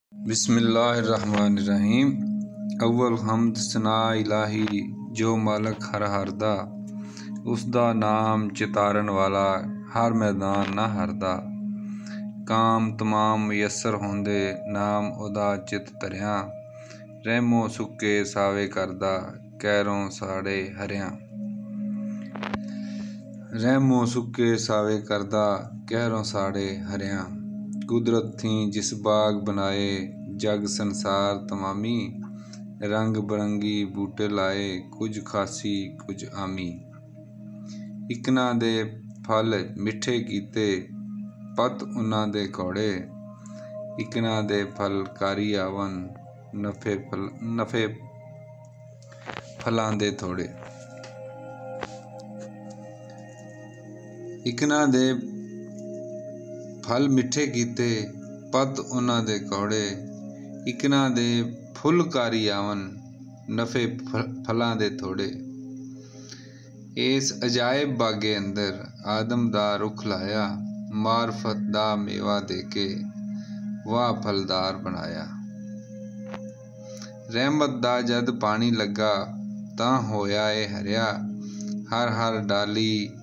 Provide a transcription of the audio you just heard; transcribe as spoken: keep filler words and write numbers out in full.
बिस्मिल्लाहिर्रहमानिर्रहीम। अव्वल हमद सना इलाही जो मालक हर हरदा, उसदा नाम चितारन वाला हर मैदान ना हरदा। काम तमाम मयसर होंदे नाम उदा चित धरिया, रहमो सुके सावे करदा कैरों साड़े हरियां। रहमो सुके सावे करदा कैरों साड़े हरियां। कुदरत थी जिस बाग बनाए जग संसार तमामी, रंग बरंगी बूटे लाए कुछ खासी कुछ आमी। इकना दे फल मिठे कीते पत उन्हां दे कौड़े, इकना दे फल कारी आवन नफे फल नफे फलां दे थोड़े। इकना दे फल मिठे कीते पत उन्हां दे कौड़े, इकना दे फुल कारी आवन नफे फलां दे थोड़े। इस अजायब बागे अंदर आदम दा रुख लाया, मारफत दा मेवा देके वाह फलदार बनाया। रहमत दा जद पानी लगा तां होया ए हरिया, हर हर डाली